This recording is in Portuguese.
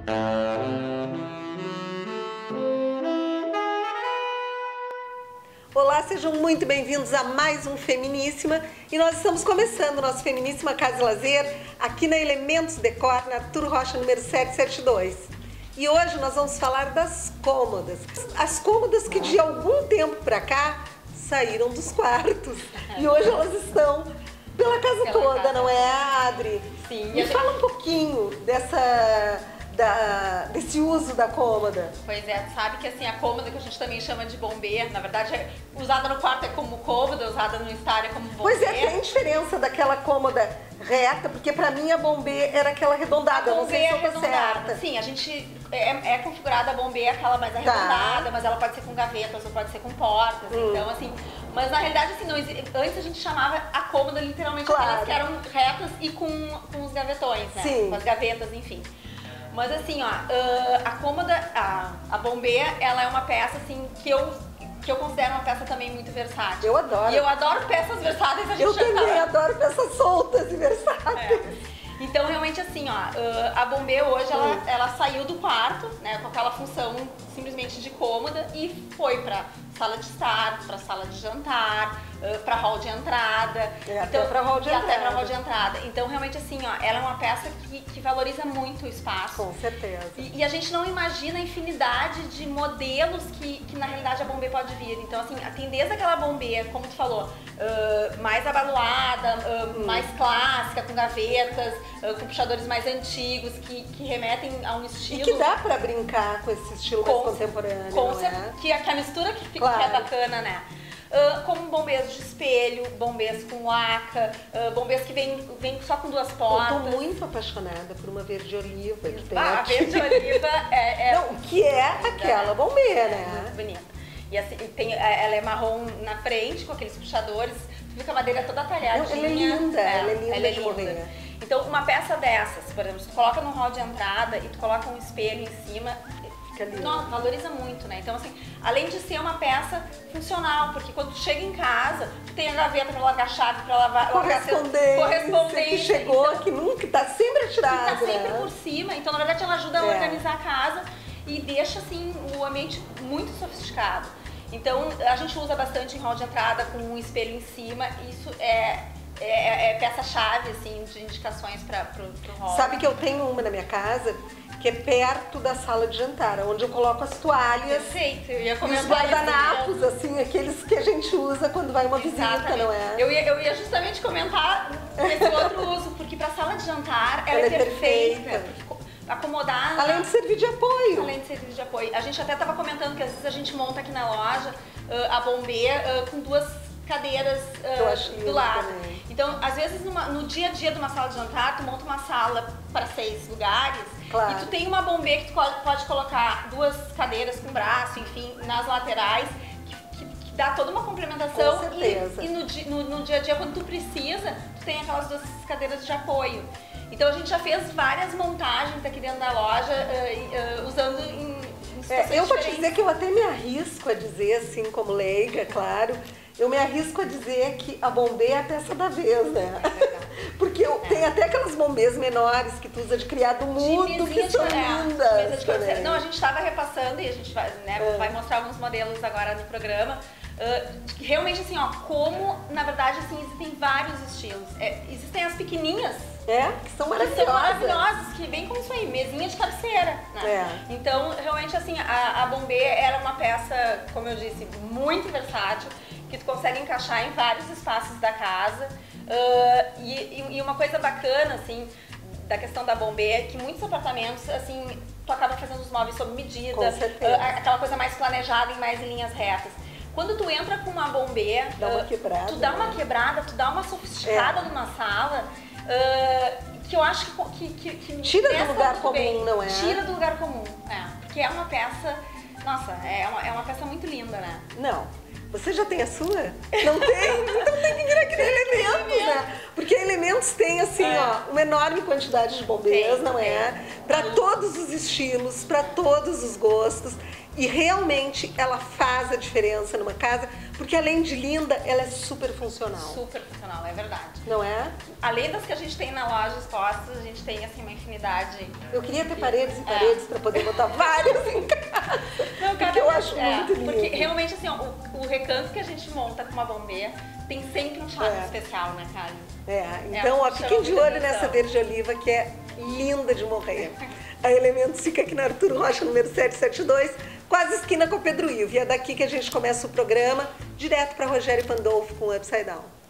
Olá, sejam muito bem-vindos a mais um Feminíssima e nós estamos começando o nosso Feminíssima Casa e Lazer aqui na Elementos Decor, na Arthur Rocha número 772. E hoje nós vamos falar das cômodas. As cômodas que de algum tempo pra cá saíram dos quartos e hoje elas estão pela casa toda, não é, Adri? Sim. Me fala um pouquinho desse uso da cômoda. Pois é, sabe que assim, a cômoda que a gente também chama de bombê, na verdade, usada no quarto é como cômoda, usada no estar é como bombê. Pois é, tem diferença daquela cômoda reta, porque pra mim a bombê era aquela arredondada, não sei se eu tô certa. Sim, a gente é configurada a bombê, aquela mais arredondada, mas ela pode ser com gavetas ou pode ser com portas, então assim, mas na realidade assim, antes a gente chamava a cômoda literalmente aquelas que eram retas e com os gavetões, né? Sim. Com as gavetas, enfim. Mas assim, ó, a cômoda, a bombê, ela é uma peça assim que eu considero uma peça também muito versátil. Eu adoro. E eu adoro peças versáteis, a gente Eu também adoro peças soltas e versáteis. Então, realmente assim, ó, a bombê hoje, ela saiu do quarto, né, com aquela função simplesmente de cômoda e foi pra sala de estar, pra sala de jantar, pra hall de entrada. Até pra hall de entrada. Então, realmente assim, ó, ela é uma peça que valoriza muito o espaço. Com certeza. E a gente não imagina a infinidade de modelos que na realidade a bombê pode vir. Então, assim, tem desde aquela bombê, como tu falou, mais abaluada, mais clássica, com gavetas, com puxadores mais antigos, que remetem a um estilo... E que dá pra brincar com esse estilo mais contemporâneo, com não é? Que a mistura que fica que é bacana, né? Como bombês de espelho, bombês com laca, bombês que vem só com duas portas. Eu tô muito apaixonada por uma verde oliva que tem a aqui. verde oliva Não, que é aquela bombê, né? Muito bonita. E assim, ela é marrom na frente, com aqueles puxadores, tu fica a madeira toda talhadinha. Ela é linda, ela é linda de morrer. Então, uma peça dessas, por exemplo, se tu coloca no hall de entrada e tu coloca um espelho em cima, não, valoriza muito, né? Então, assim, além de ser uma peça funcional, porque quando tu chega em casa, tu tem a gaveta pra largar chave, pra lavar... Correspondência que chegou, então, que nunca tá sempre atirada. Que tá sempre por cima, então, na verdade, ela ajuda a organizar a casa e deixa, assim, o ambiente muito sofisticado. Então, a gente usa bastante em hall de entrada com um espelho em cima, isso é peça-chave, assim, de indicações pro hall. Sabe que eu tenho uma na minha casa que é perto da sala de jantar, onde eu coloco as toalhas. Perfeito, eu ia e comentar os guardanapos, assim, aqueles que a gente usa quando vai uma visita, não é? Eu ia justamente comentar esse outro uso, porque pra sala de jantar ela é perfeita. Acomodada. Além de servir de apoio. Além de servir de apoio. A gente até estava comentando que às vezes a gente monta aqui na loja a bombê com duas cadeiras do lado. Também. Então, às vezes no dia a dia de uma sala de jantar, tu monta uma sala para 6 lugares e tu tem uma bombê que tu pode colocar duas cadeiras com braço, enfim, nas laterais, que dá toda uma complementação. Com certeza. E no dia a dia, quando tu precisa, tu tem aquelas duas cadeiras de apoio. Então a gente já fez várias montagens aqui dentro da loja usando em situações eu vou te diferentes. dizer que eu até me arrisco a dizer, assim, como leiga, claro, eu me arrisco a dizer que a bombê é a peça da vez, né? Porque tem até aquelas bombês menores que tu usa de criado mudo, que são lindas também. Não, a gente estava repassando e a gente vai mostrar alguns modelos agora no programa. Realmente assim, ó, como na verdade assim, existem vários estilos. Existem as pequenininhas, que são maravilhosas. Que bem como isso aí, mesinha de cabeceira, né? Então, realmente assim, a bombê era uma peça, como eu disse, muito versátil, que tu consegue encaixar em vários espaços da casa. E uma coisa bacana, assim, da questão da bombê é que muitos apartamentos, assim, tu acaba fazendo os móveis sob medida, com certeza. Aquela coisa mais planejada e mais em linhas retas. Quando tu entra com uma bombê, dá uma quebrada, tu dá uma quebrada, tu dá uma sofisticada numa sala, que eu acho que tira do lugar comum, não é? Tira do lugar comum, porque é uma peça, nossa, é uma peça muito linda, né? Não. Você já tem a sua? Não tem? Então tem que vir aqui na Elementos, né? Porque a Elementos tem, assim, ó, uma enorme quantidade de bombeiras, não é? Para todos os estilos, para todos os gostos. E realmente ela faz a diferença numa casa, porque além de linda, ela é super funcional. Super funcional, é verdade. Não é? Além das que a gente tem na loja expostas, a gente tem assim uma infinidade. Eu queria ter paredes e paredes para poder botar várias em casa. Não, porque eu acho muito lindo. Porque realmente assim, ó, o recanto que a gente monta com uma bombeia tem sempre um charme especial na casa. Então ó, fiquem de olho nessa verde oliva que é linda de morrer. A Elementos fica aqui na Artur Rocha, número 772, quase esquina com a Pedro Ivo. E é daqui que a gente começa o programa, direto para Rogério Pandolfo com o Upside Down.